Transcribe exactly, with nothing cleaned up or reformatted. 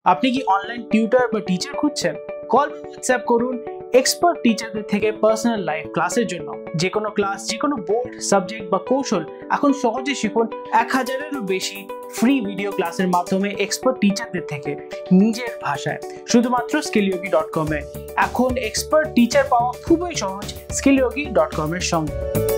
আপনি কি online tutor বা টিচার খুঁজছেন? কল বা হোয়াটসঅ্যাপ করুন এক্সপার্ট টিচারদের থেকে পার্সোনাল লাইভ ক্লাসের জন্য। যে কোনো ক্লাস, যে কোনো বোর্ড, সাবজেক্ট বা কৌশল এখন সহজে শিখুন এক হাজারেরও বেশি ফ্রি ভিডিও ক্লাসের মাধ্যমে এক্সপার্ট টিচারদের থেকে নিজের ভাষায়, শুধুমাত্র স্কিলয়োগী ডট কম এ। এখন এক্সপার্ট টিচার পাওয়া খুবই সহজ স্কিলয়োগী ডট কম এর সঙ্গে।